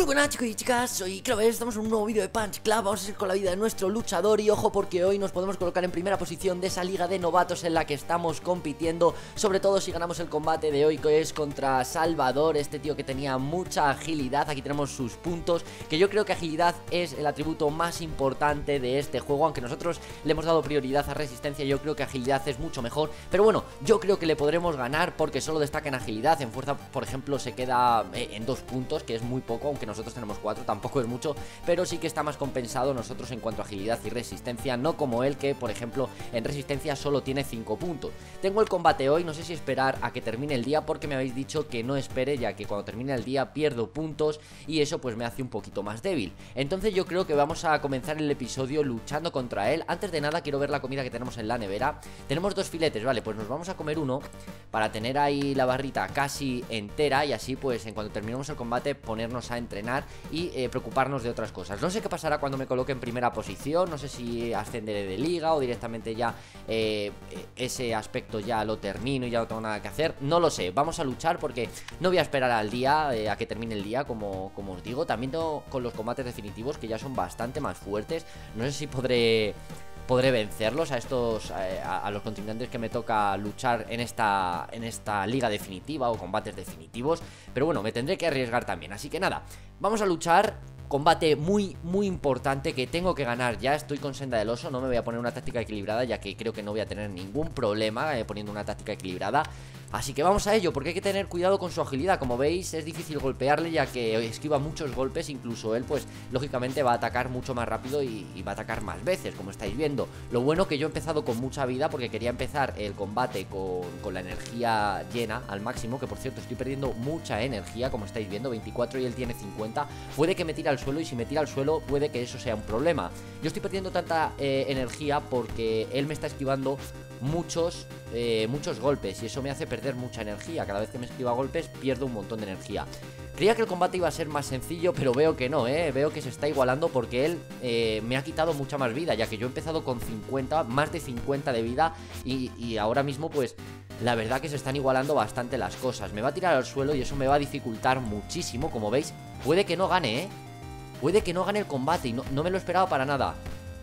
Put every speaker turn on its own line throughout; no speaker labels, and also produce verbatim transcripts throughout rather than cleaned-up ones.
Muy buenas chicos y chicas, soy Clover, estamos en un nuevo vídeo de Punch Club. Vamos a ir con la vida de nuestro luchador y ojo porque hoy nos podemos colocar en primera posición de esa liga de novatos en la que estamos compitiendo. Sobre todo si ganamos el combate de hoy, que es contra Salvador, este tío que tenía mucha agilidad. Aquí tenemos sus puntos, que yo creo que agilidad es el atributo más importante de este juego. Aunque nosotros le hemos dado prioridad a resistencia, yo creo que agilidad es mucho mejor. Pero bueno, yo creo que le podremos ganar porque solo destaca en agilidad. En fuerza, por ejemplo, se queda en dos puntos, que es muy poco, aunque nosotros tenemos cuatro, tampoco es mucho, pero sí que está más compensado nosotros en cuanto a agilidad y resistencia, no como él, que por ejemplo en resistencia solo tiene cinco puntos. Tengo el combate hoy, no sé si esperar a que termine el día, porque me habéis dicho que no espere, ya que cuando termine el día pierdo puntos y eso pues me hace un poquito más débil. Entonces yo creo que vamos a comenzar el episodio luchando contra él. Antes de nada quiero ver la comida que tenemos en la nevera. Tenemos dos filetes, vale, pues nos vamos a comer uno para tener ahí la barrita casi entera y así pues en cuanto terminemos el combate ponernos a entrenar y eh, preocuparnos de otras cosas. No sé qué pasará cuando me coloque en primera posición, no sé si ascenderé de liga o directamente ya eh, ese aspecto ya lo termino y ya no tengo nada que hacer, no lo sé. Vamos a luchar porque no voy a esperar al día, eh, a que termine el día, como, como os digo. También tengo con los combates definitivos que ya son bastante más fuertes, no sé si podré... Podré vencerlos a estos a, a los contrincantes que me toca luchar en esta en esta liga definitiva o combates definitivos. Pero bueno, me tendré que arriesgar también. Así que nada, vamos a luchar. Combate muy, muy importante que tengo que ganar ya. Estoy con senda del oso, no me voy a poner una táctica equilibrada, ya que creo que no voy a tener ningún problema eh, poniendo una táctica equilibrada. Así que vamos a ello, porque hay que tener cuidado con su agilidad. Como veis es difícil golpearle, ya que esquiva muchos golpes. Incluso él pues lógicamente va a atacar mucho más rápido y, y va a atacar más veces, como estáis viendo. Lo bueno que yo he empezado con mucha vida, porque quería empezar el combate con, con la energía llena al máximo. Que por cierto estoy perdiendo mucha energía, como estáis viendo, veinticuatro y él tiene cincuenta. Puede que me tire al suelo y si me tira al suelo puede que eso sea un problema. Yo estoy perdiendo tanta eh, energía porque él me está esquivando muchos eh, muchos golpes y eso me hace perder mucha energía. Cada vez que me esquiva golpes pierdo un montón de energía. Creía que el combate iba a ser más sencillo, pero veo que no, eh veo que se está igualando porque él eh, me ha quitado mucha más vida, ya que yo he empezado con cincuenta, más de cincuenta de vida y, y ahora mismo pues la verdad que se están igualando bastante las cosas. Me va a tirar al suelo y eso me va a dificultar muchísimo. Como veis, puede que no gane, eh Puede que no gane el combate y no, no me lo esperaba para nada.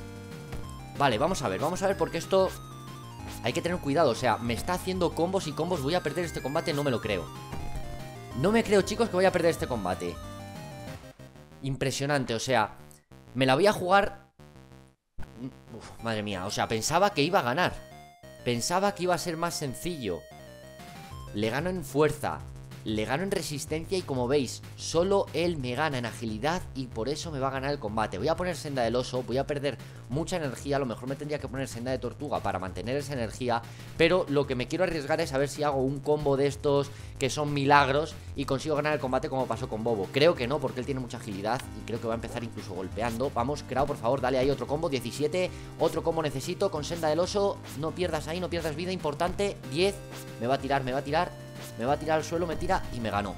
Vale, vamos a ver, vamos a ver porque esto hay que tener cuidado, o sea, me está haciendo combos y combos. Voy a perder este combate, no me lo creo. No me creo, chicos, que voy a perder este combate. Impresionante, o sea, me la voy a jugar. Uf, madre mía, o sea, pensaba que iba a ganar. Pensaba que iba a ser más sencillo. Le gano en fuerza, le gano en resistencia y como veis, solo él me gana en agilidad y por eso me va a ganar el combate. Voy a poner senda del oso, voy a perder mucha energía, a lo mejor me tendría que poner senda de tortuga para mantener esa energía, pero lo que me quiero arriesgar es a ver si hago un combo de estos que son milagros y consigo ganar el combate como pasó con Bobo. Creo que no, porque él tiene mucha agilidad y creo que va a empezar incluso golpeando. Vamos, Krao, por favor, dale ahí otro combo, diecisiete, otro combo necesito con senda del oso. No pierdas ahí, no pierdas vida, importante, diez, me va a tirar, me va a tirar Me va a tirar al suelo, me tira y me ganó.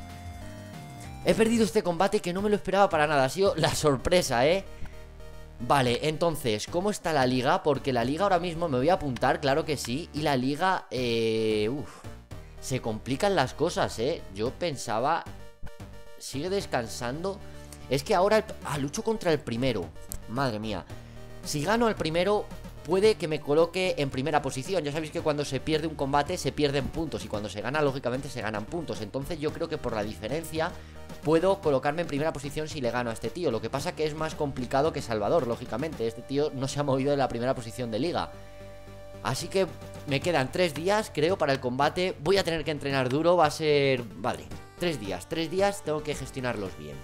He perdido este combate que no me lo esperaba para nada. Ha sido la sorpresa, ¿eh? Vale, entonces, ¿cómo está la liga? Porque la liga ahora mismo me voy a apuntar, claro que sí. Y la liga, eh... Uf, se complican las cosas, ¿eh? Yo pensaba... Sigue descansando. Es que ahora... El... Ah, lucho contra el primero. Madre mía. Si gano el primero... puede que me coloque en primera posición. Ya sabéis que cuando se pierde un combate se pierden puntos y cuando se gana, lógicamente, se ganan puntos. Entonces yo creo que por la diferencia puedo colocarme en primera posición si le gano a este tío. Lo que pasa que es más complicado que Salvador, lógicamente. Este tío no se ha movido de la primera posición de liga. Así que me quedan tres días, creo, para el combate. Voy a tener que entrenar duro, va a ser... Vale, tres días, tres días tengo que gestionarlos bien.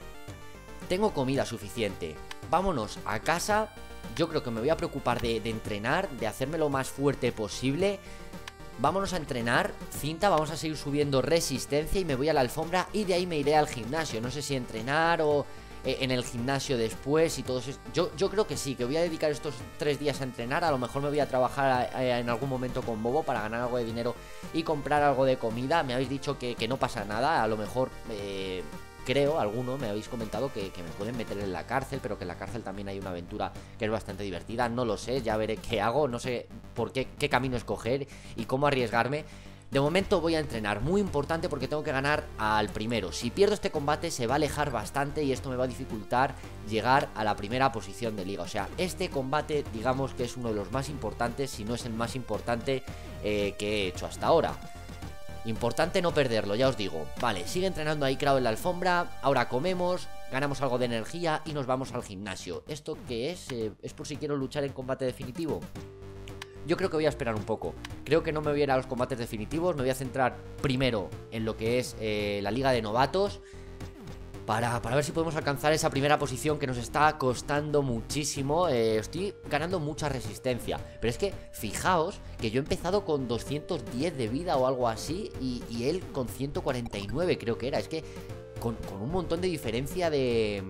Tengo comida suficiente. Vámonos a casa. Yo creo que me voy a preocupar de, de entrenar, de hacerme lo más fuerte posible. Vámonos a entrenar, cinta, vamos a seguir subiendo resistencia y me voy a la alfombra y de ahí me iré al gimnasio. No sé si entrenar o eh, en el gimnasio después y todo eso. Yo, yo creo que sí, que voy a dedicar estos tres días a entrenar. A lo mejor me voy a trabajar a, a, en algún momento con Bobo para ganar algo de dinero y comprar algo de comida. Me habéis dicho que, que no pasa nada, a lo mejor... Eh, creo, alguno me habéis comentado que, que me pueden meter en la cárcel, pero que en la cárcel también hay una aventura que es bastante divertida. No lo sé, ya veré qué hago, no sé por qué, qué camino escoger y cómo arriesgarme. De momento voy a entrenar, muy importante porque tengo que ganar al primero. Si pierdo este combate se va a alejar bastante y esto me va a dificultar llegar a la primera posición de liga. O sea, este combate digamos que es uno de los más importantes, si no es el más importante eh, que he hecho hasta ahora. Importante no perderlo, ya os digo. Vale, sigue entrenando ahí Crow en la alfombra. Ahora comemos, ganamos algo de energía y nos vamos al gimnasio. ¿Esto qué es? Eh, ¿Es por si quiero luchar en combate definitivo? Yo creo que voy a esperar un poco. Creo que no me voy a ir a los combates definitivos. Me voy a centrar primero en lo que es eh, la liga de novatos, para, para ver si podemos alcanzar esa primera posición que nos está costando muchísimo. eh, Estoy ganando mucha resistencia. Pero es que fijaos que yo he empezado con doscientos diez de vida o algo así, y, y él con ciento cuarenta y nueve creo que era. Es que con, con un montón de diferencia de,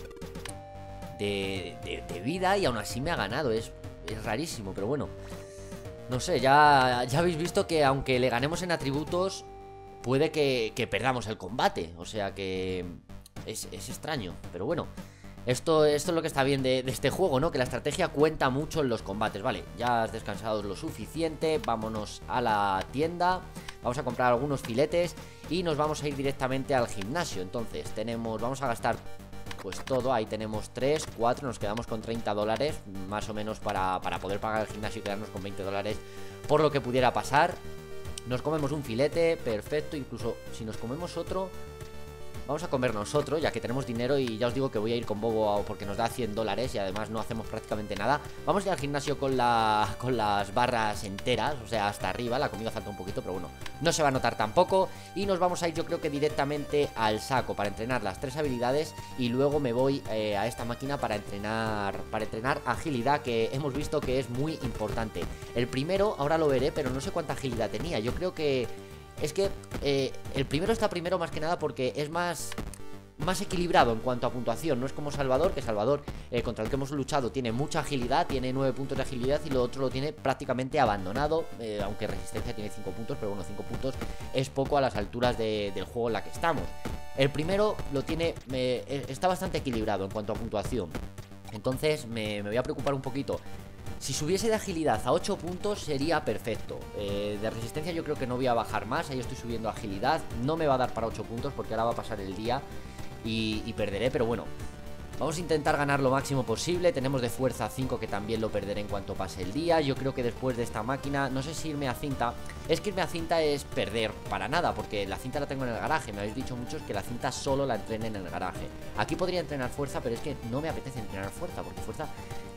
de, de, de vida, y aún así me ha ganado. Es, es rarísimo, pero bueno. No sé, ya, ya habéis visto que aunque le ganemos en atributos, puede que, que perdamos el combate. O sea que es, es extraño, pero bueno. Esto, esto es lo que está bien de, de este juego, ¿no? Que la estrategia cuenta mucho en los combates. Vale, ya has descansado lo suficiente. Vámonos a la tienda. Vamos a comprar algunos filetes y nos vamos a ir directamente al gimnasio. Entonces tenemos, vamos a gastar pues todo, ahí tenemos tres, cuatro, nos quedamos con treinta dólares más o menos para, para poder pagar el gimnasio y quedarnos con veinte dólares por lo que pudiera pasar. Nos comemos un filete, perfecto, incluso si nos comemos otro, vamos a comer nosotros, ya que tenemos dinero. Y ya os digo que voy a ir con Bobo porque nos da cien dólares y además no hacemos prácticamente nada. Vamos a ir al gimnasio con, la, con las barras enteras, o sea, hasta arriba. La comida falta un poquito, pero bueno, no se va a notar tampoco. Y nos vamos a ir, yo creo que directamente al saco para entrenar las tres habilidades. Y luego me voy eh, a esta máquina para entrenar, para entrenar agilidad, que hemos visto que es muy importante. El primero, ahora lo veré, pero no sé cuánta agilidad tenía. Yo creo que... Es que eh, el primero está primero más que nada porque es más, más equilibrado en cuanto a puntuación. No es como Salvador, que Salvador, eh, contra el que hemos luchado, tiene mucha agilidad, tiene nueve puntos de agilidad, y lo otro lo tiene prácticamente abandonado, eh, aunque resistencia tiene cinco puntos, pero bueno, cinco puntos es poco a las alturas de, del juego en la que estamos. El primero lo tiene, eh, está bastante equilibrado en cuanto a puntuación. Entonces me, me voy a preocupar un poquito. Si subiese de agilidad a ocho puntos sería perfecto. eh, De resistencia yo creo que no voy a bajar más. Ahí estoy subiendo agilidad. No me va a dar para ocho puntos porque ahora va a pasar el día y, y perderé, pero bueno, vamos a intentar ganar lo máximo posible. Tenemos de fuerza cinco, que también lo perderé en cuanto pase el día. Yo creo que después de esta máquina, no sé si irme a cinta. Es que irme a cinta es perder para nada, porque la cinta la tengo en el garaje. Me habéis dicho muchos que la cinta solo la entrenen en el garaje. Aquí podría entrenar fuerza, pero es que no me apetece entrenar fuerza, porque fuerza...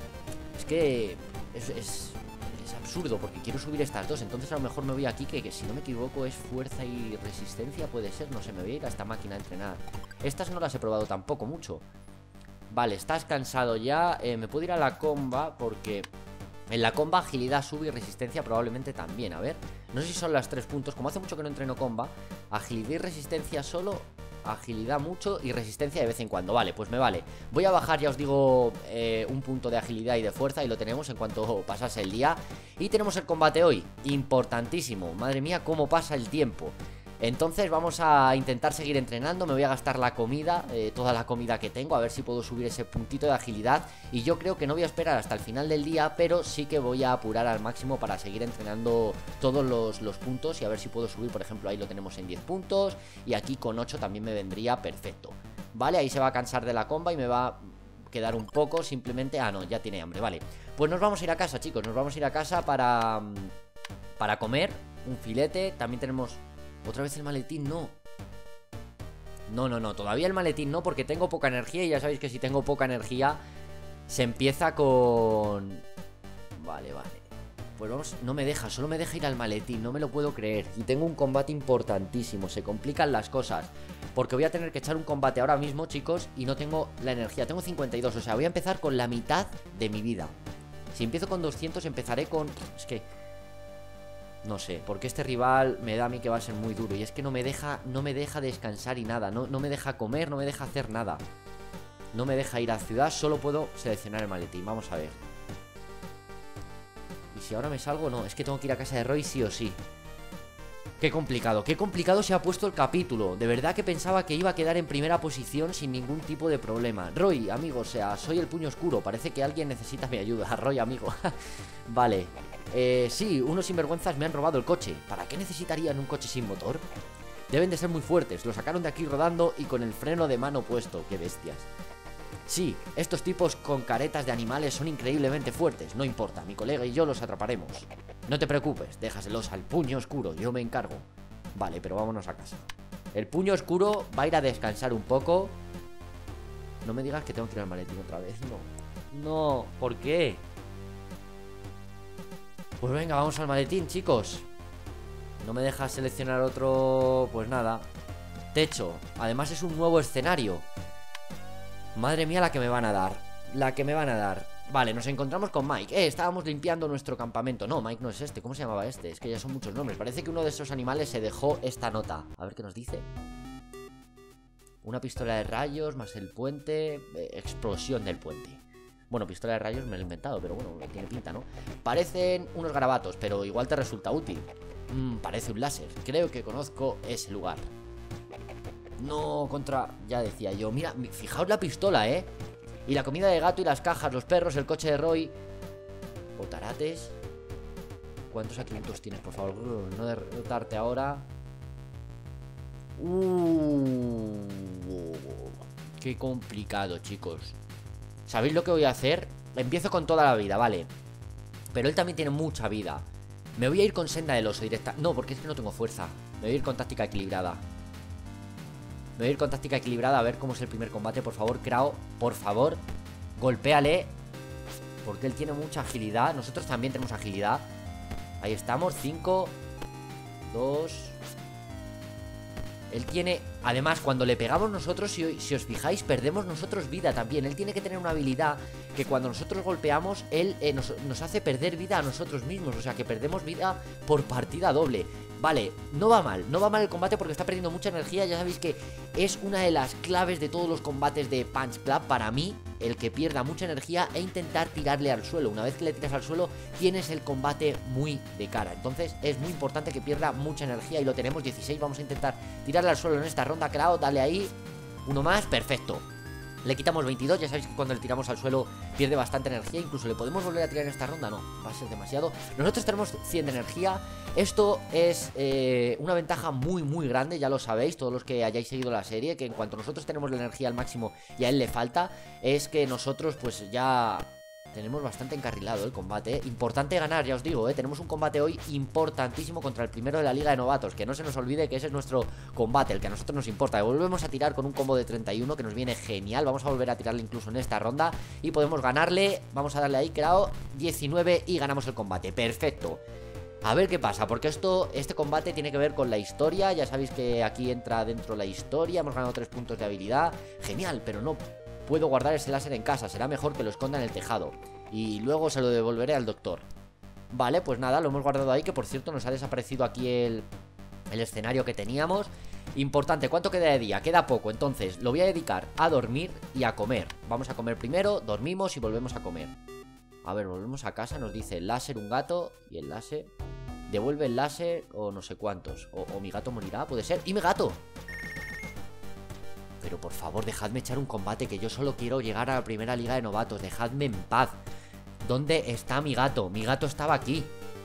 Es que es, es, es absurdo, porque quiero subir estas dos. Entonces a lo mejor me voy aquí, que, que si no me equivoco es fuerza y resistencia, puede ser. No sé, me voy a ir a esta máquina a entrenar. Estas no las he probado tampoco mucho. Vale, estás cansado ya. eh, Me puedo ir a la comba, porque en la comba agilidad sube y resistencia probablemente también. A ver, no sé si son las tres puntos. Como hace mucho que no entreno comba, agilidad y resistencia solo... Agilidad mucho y resistencia de vez en cuando. Vale, pues me vale. Voy a bajar, ya os digo, eh, un punto de agilidad y de fuerza, y lo tenemos en cuanto pasase el día. Y tenemos el combate hoy, importantísimo. Madre mía, cómo pasa el tiempo. Entonces vamos a intentar seguir entrenando. Me voy a gastar la comida, eh, toda la comida que tengo, a ver si puedo subir ese puntito de agilidad. Y yo creo que no voy a esperar hasta el final del día, pero sí que voy a apurar al máximo para seguir entrenando todos los, los puntos, y a ver si puedo subir. Por ejemplo, ahí lo tenemos en diez puntos, y aquí con ocho también me vendría perfecto. Vale, ahí se va a cansar de la comba y me va a quedar un poco simplemente... Ah, no, ya tiene hambre, vale. Pues nos vamos a ir a casa, chicos, nos vamos a ir a casa para, para comer un filete. También tenemos... Otra vez el maletín, no. No, no, no, todavía el maletín no, porque tengo poca energía. Y ya sabéis que si tengo poca energía se empieza con... Vale, vale. Pues vamos, no me deja, solo me deja ir al maletín. No me lo puedo creer. Y tengo un combate importantísimo, se complican las cosas, porque voy a tener que echar un combate ahora mismo, chicos, y no tengo la energía. Tengo cincuenta y dos, o sea, voy a empezar con la mitad de mi vida. Si empiezo con doscientos, empezaré con... Es que... No sé, porque este rival me da a mí que va a ser muy duro. Y es que no me deja, no me deja descansar y nada. No, no me deja comer, no me deja hacer nada. No me deja ir a ciudad, solo puedo seleccionar el maletín. Vamos a ver. Y si ahora me salgo, no, es que tengo que ir a casa de Roy sí o sí. Qué complicado, qué complicado se ha puesto el capítulo. De verdad que pensaba que iba a quedar en primera posición sin ningún tipo de problema. Roy, amigo, o sea, soy el puño oscuro. Parece que alguien necesita mi ayuda. Roy, amigo. Vale. Eh, sí, unos sinvergüenzas me han robado el coche. ¿Para qué necesitarían un coche sin motor? Deben de ser muy fuertes. Lo sacaron de aquí rodando y con el freno de mano puesto. Qué bestias. Sí, estos tipos con caretas de animales son increíblemente fuertes. No importa, mi colega y yo los atraparemos. No te preocupes, déjaselos al puño oscuro, yo me encargo. Vale, pero vámonos a casa. El puño oscuro va a ir a descansar un poco. No me digas que tengo que ir al maletín otra vez. No, no, ¿por qué? Pues venga, vamos al maletín, chicos. No me dejas seleccionar otro... Pues nada. Techo, además es un nuevo escenario. Madre mía la que me van a dar. La que me van a dar. Vale, nos encontramos con Mike. Eh, estábamos limpiando nuestro campamento. No, Mike no es este, ¿cómo se llamaba este? Es que ya son muchos nombres. Parece que uno de esos animales se dejó esta nota. A ver qué nos dice. Una pistola de rayos más el puente. eh, Explosión del puente. Bueno, pistola de rayos me lo he inventado, pero bueno, tiene pinta, ¿no? Parecen unos garabatos, pero igual te resulta útil. mm, Parece un láser. Creo que conozco ese lugar. No, contra... Ya decía yo. Mira, fijaos la pistola, ¿eh? Y la comida de gato y las cajas, los perros, el coche de Roy. Botarates. ¿Cuántos atributos tienes, por favor? No derrotarte ahora. Uh, qué complicado, chicos. ¿Sabéis lo que voy a hacer? Empiezo con toda la vida, vale. Pero él también tiene mucha vida. Me voy a ir con senda del oso directa. No, porque es que no tengo fuerza. Me voy a ir con táctica equilibrada. Me voy a ir con táctica equilibrada a ver cómo es el primer combate. Por favor, Krao, por favor, golpéale. Porque él tiene mucha agilidad. Nosotros también tenemos agilidad. Ahí estamos, cinco, dos. Él tiene, además, cuando le pegamos nosotros, si, si os fijáis, perdemos nosotros vida también. Él tiene que tener una habilidad que cuando nosotros golpeamos, él eh, nos, nos hace perder vida a nosotros mismos. O sea, que perdemos vida por partida doble. Vale, no va mal, no va mal el combate porque está perdiendo mucha energía. Ya sabéis que es una de las claves de todos los combates de Punch Club. Para mí, el que pierda mucha energía e intentar tirarle al suelo. Una vez que le tiras al suelo, tienes el combate muy de cara. Entonces es muy importante que pierda mucha energía. Y lo tenemos, dieciséis, vamos a intentar tirarle al suelo en esta ronda. Krao, dale ahí, uno más, perfecto. Le quitamos veintidós, ya sabéis que cuando le tiramos al suelo pierde bastante energía. Incluso le podemos volver a tirar en esta ronda, no, va a ser demasiado. Nosotros tenemos cien de energía. Esto es eh, una ventaja muy muy grande, ya lo sabéis, todos los que hayáis seguido la serie. Que en cuanto nosotros tenemos la energía al máximo y a él le falta, es que nosotros pues ya... tenemos bastante encarrilado el combate. Importante ganar, ya os digo, ¿eh? Tenemos un combate hoy importantísimo contra el primero de la Liga de Novatos. Que no se nos olvide que ese es nuestro combate, el que a nosotros nos importa. Volvemos a tirar con un combo de treinta y uno que nos viene genial. Vamos a volver a tirarle incluso en esta ronda y podemos ganarle. Vamos a darle ahí, Krao, diecinueve y ganamos el combate. Perfecto. A ver qué pasa, porque esto, este combate tiene que ver con la historia. Ya sabéis que aquí entra dentro la historia. Hemos ganado tres puntos de habilidad. Genial, pero no puedo guardar ese láser en casa. Será mejor que lo esconda en el tejado y luego se lo devolveré al doctor. Vale, pues nada, lo hemos guardado ahí. Que por cierto nos ha desaparecido aquí el, el escenario que teníamos. Importante, ¿cuánto queda de día? Queda poco, entonces lo voy a dedicar a dormir y a comer. Vamos a comer primero, dormimos y volvemos a comer. A ver, volvemos a casa, nos dice el láser, un gato. Y el láser, devuelve el láser o no sé cuántos. O, o mi gato morirá, puede ser. ¡Y mi gato! Pero por favor, dejadme echar un combate, que yo solo quiero llegar a la primera liga de novatos. Dejadme en paz. ¿Dónde está mi gato? Mi gato estaba aquí.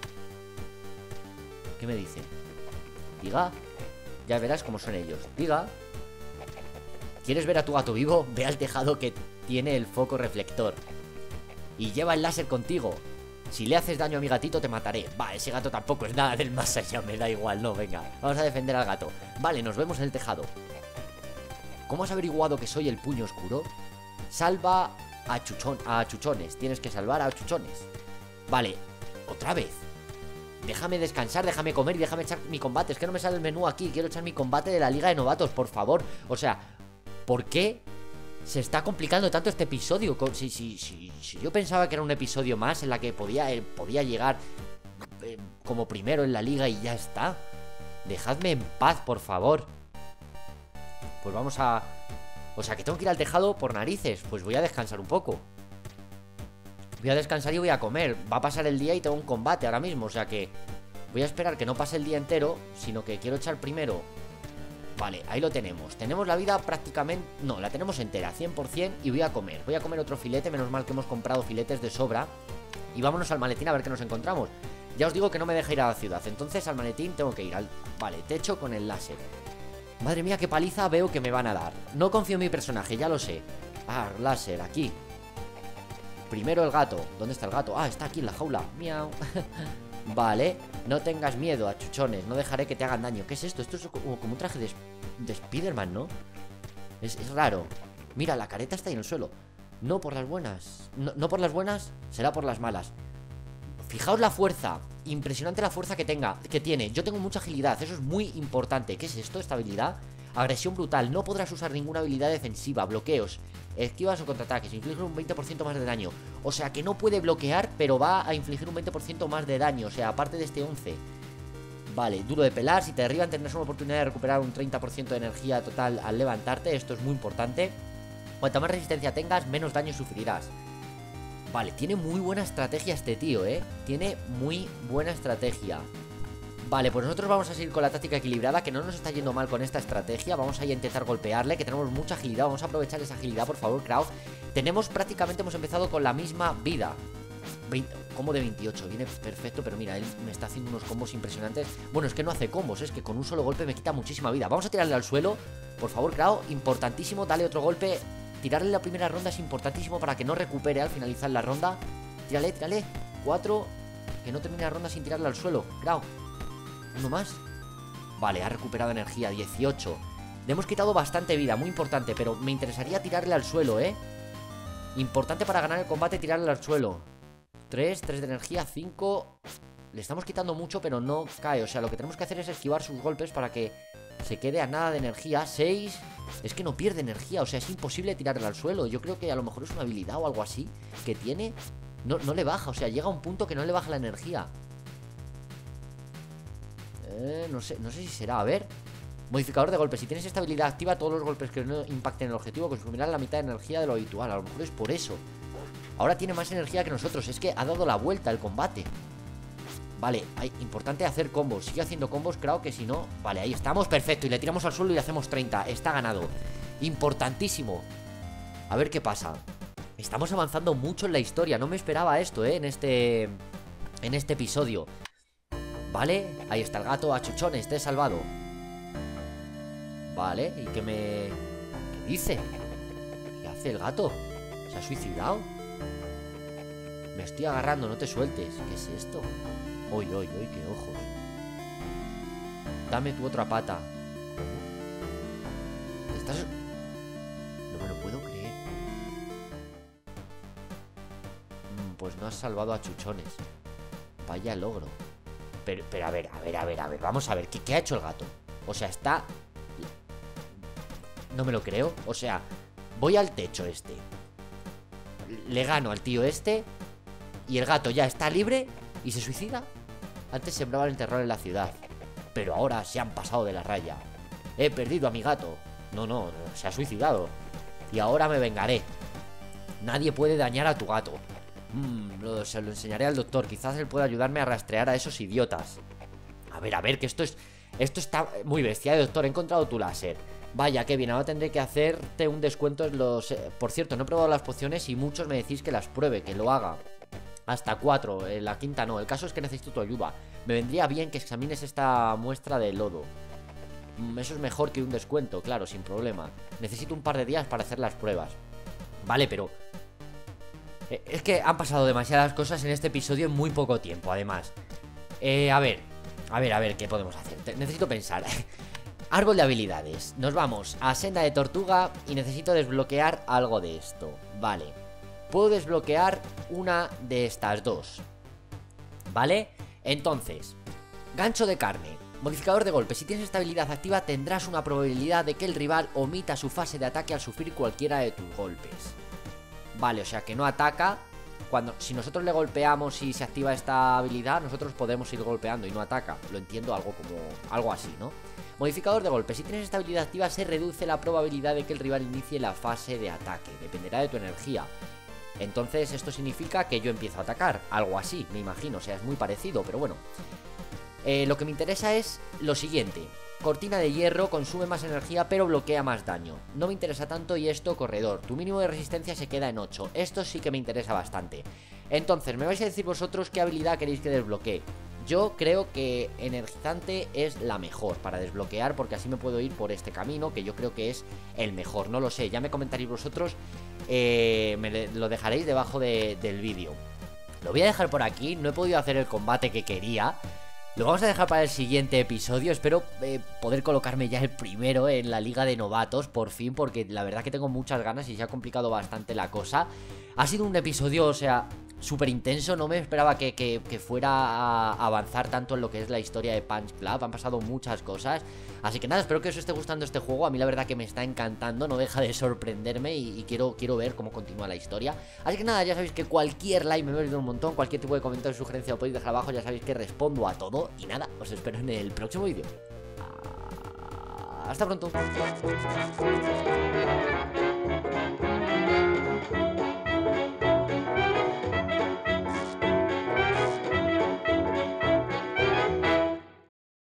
¿Qué me dice? Diga. Ya verás cómo son ellos. Diga. ¿Quieres ver a tu gato vivo? Ve al tejado que tiene el foco reflector. Y lleva el láser contigo. Si le haces daño a mi gatito te mataré. Va, ese gato tampoco es nada del más allá. Me da igual, no, venga. Vamos a defender al gato. Vale, nos vemos en el tejado. ¿Cómo has averiguado que soy el puño oscuro? Salva a, chuchón, a chuchones. Tienes que salvar a chuchones. Vale, otra vez. Déjame descansar, déjame comer y déjame echar mi combate. Es que no me sale el menú aquí. Quiero echar mi combate de la Liga de Novatos, por favor. O sea, ¿por qué se está complicando tanto este episodio? Si, si, si, si yo pensaba que era un episodio más en la que podía, eh, podía llegar eh, como primero en la liga y ya está. Dejadme en paz, por favor. Pues vamos a... O sea, que tengo que ir al tejado por narices. Pues voy a descansar un poco. Voy a descansar y voy a comer. Va a pasar el día y tengo un combate ahora mismo. O sea que... Voy a esperar que no pase el día entero, sino que quiero echar primero. Vale, ahí lo tenemos. Tenemos la vida prácticamente... No, la tenemos entera, cien por cien. Y voy a comer, voy a comer otro filete. Menos mal que hemos comprado filetes de sobra. Y vámonos al maletín a ver qué nos encontramos. Ya os digo que no me deja ir a la ciudad. Entonces al maletín tengo que ir al... Vale, techo con el láser. Madre mía, qué paliza veo que me van a dar. No confío en mi personaje, ya lo sé. Ah, láser, aquí. Primero el gato. ¿Dónde está el gato? Ah, está aquí en la jaula. Miau. Vale, no tengas miedo, achuchones. No dejaré que te hagan daño. ¿Qué es esto? Esto es como, como un traje de, de Spiderman, ¿no? Es, es raro. Mira, la careta está ahí en el suelo. No por las buenas. No, no por las buenas, será por las malas. Fijaos la fuerza. Impresionante la fuerza que tenga, que tiene. Yo tengo mucha agilidad, eso es muy importante. ¿Qué es esto? Esta habilidad. Agresión brutal. No podrás usar ninguna habilidad defensiva. Bloqueos, esquivas o contraataques. Inflige un veinte por ciento más de daño. O sea que no puede bloquear, pero va a infligir un veinte por ciento más de daño. O sea, aparte de este once. Vale, duro de pelar. Si te derriban tendrás una oportunidad de recuperar un treinta por ciento de energía total al levantarte. Esto es muy importante. Cuanta más resistencia tengas, menos daño sufrirás. Vale, tiene muy buena estrategia este tío, ¿eh? Tiene muy buena estrategia. Vale, pues nosotros vamos a seguir con la táctica equilibrada, que no nos está yendo mal con esta estrategia. Vamos a intentar golpearle, que tenemos mucha agilidad. Vamos a aprovechar esa agilidad, por favor, Kraus. Tenemos prácticamente, hemos empezado con la misma vida. veinte, combo de veintiocho, viene perfecto, pero mira, él me está haciendo unos combos impresionantes. Bueno, es que no hace combos, es que con un solo golpe me quita muchísima vida. Vamos a tirarle al suelo, por favor, Kraus, importantísimo, dale otro golpe. Tirarle la primera ronda es importantísimo para que no recupere al finalizar la ronda. Tírale, tírale, cuatro. Que no termine la ronda sin tirarle al suelo, Kraus. Uno más. Vale, ha recuperado energía, dieciocho. Le hemos quitado bastante vida, muy importante. Pero me interesaría tirarle al suelo, ¿eh? Importante para ganar el combate, tirarle al suelo. tres, tres de energía, cinco. Le estamos quitando mucho, pero no cae. O sea, lo que tenemos que hacer es esquivar sus golpes para que se quede a nada de energía. seis. Es que no pierde energía, o sea, es imposible tirarle al suelo. Yo creo que a lo mejor es una habilidad o algo así que tiene. No, no le baja, o sea, llega a un punto que no le baja la energía. Eh, no sé, no sé si será, a ver. Modificador de golpes, si tienes esta habilidad activa, todos los golpes que no impacten el objetivo consumirán la mitad de energía de lo habitual. A lo mejor es por eso. Ahora tiene más energía que nosotros, es que ha dado la vuelta el combate. Vale, hay, importante hacer combos. Sigue haciendo combos, creo que si no. Vale, ahí estamos, perfecto, y le tiramos al suelo y le hacemos treinta, está ganado. Importantísimo. A ver qué pasa. Estamos avanzando mucho en la historia. No me esperaba esto, eh, en este En este episodio. Vale, ahí está el gato, achuchones, te he salvado. Vale, ¿y qué me... ¿Qué dice? ¿Qué hace el gato? ¿Se ha suicidado? Me estoy agarrando, no te sueltes. ¿Qué es esto? Uy, uy, uy, qué ojos. Dame tu otra pata. ¿Estás...? No me lo puedo creer. mm, Pues no has salvado a Chuchones. Vaya logro. Pero, pero a ver, a ver, a ver, a ver. Vamos a ver, ¿qué, qué ha hecho el gato? O sea, está... No me lo creo. O sea, voy al techo este, le gano al tío este, y el gato ya está libre y se suicida. Antes sembraba el terror en la ciudad, pero ahora se han pasado de la raya. He perdido a mi gato. No, no, se ha suicidado. Y ahora me vengaré. Nadie puede dañar a tu gato. mm, lo, Se lo enseñaré al doctor. Quizás él pueda ayudarme a rastrear a esos idiotas. A ver, a ver, que esto es... Esto está muy bestia, doctor. He encontrado tu láser. Vaya, qué bien, ahora tendré que hacerte un descuento en los... Eh, por cierto, no he probado las pociones y muchos me decís que las pruebe, que lo haga. Hasta cuatro, en la quinta no. El caso es que necesito tu ayuda. Me vendría bien que examines esta muestra de lodo. mm, Eso es mejor que un descuento, claro, sin problema. Necesito un par de días para hacer las pruebas. Vale, pero... Eh, es que han pasado demasiadas cosas en este episodio en muy poco tiempo, además. Eh, a ver... A ver, a ver, ¿qué podemos hacer? Te- necesito pensar. Árbol de habilidades. Nos vamos a senda de tortuga y necesito desbloquear algo de esto. Vale. Puedo desbloquear una de estas dos. ¿Vale? Entonces, gancho de carne. Modificador de golpe. Si tienes esta habilidad activa, tendrás una probabilidad de que el rival omita su fase de ataque al sufrir cualquiera de tus golpes. Vale, o sea que no ataca. Cuando, si nosotros le golpeamos y se activa esta habilidad, nosotros podemos ir golpeando y no ataca. Lo entiendo algo como... algo así, ¿no? Modificador de golpe. Si tienes esta habilidad activa, se reduce la probabilidad de que el rival inicie la fase de ataque. Dependerá de tu energía. Entonces esto significa que yo empiezo a atacar. Algo así, me imagino. O sea, es muy parecido, pero bueno. eh, lo que me interesa es lo siguiente. Cortina de hierro, consume más energía pero bloquea más daño. No me interesa tanto. Y esto, corredor, tu mínimo de resistencia se queda en ocho. Esto sí que me interesa bastante. Entonces, me vais a decir vosotros qué habilidad queréis que desbloquee. Yo creo que energizante es la mejor para desbloquear, porque así me puedo ir por este camino, que yo creo que es el mejor. No lo sé, ya me comentaréis vosotros, eh, me lo dejaréis debajo de, del vídeo. Lo voy a dejar por aquí, no he podido hacer el combate que quería. Lo vamos a dejar para el siguiente episodio. Espero eh, poder colocarme ya el primero en la liga de novatos, por fin, porque la verdad que tengo muchas ganas y se ha complicado bastante la cosa. Ha sido un episodio, o sea, súper intenso. No me esperaba que, que, que fuera a avanzar tanto en lo que es la historia de Punch Club. Han pasado muchas cosas. Así que nada, espero que os esté gustando este juego. A mí la verdad que me está encantando, no deja de sorprenderme. Y, y quiero, quiero ver cómo continúa la historia. Así que nada, ya sabéis que cualquier like me va a ayudar un montón. Cualquier tipo de comentario o sugerencia lo podéis dejar abajo. Ya sabéis que respondo a todo. Y nada, os espero en el próximo vídeo. Hasta pronto.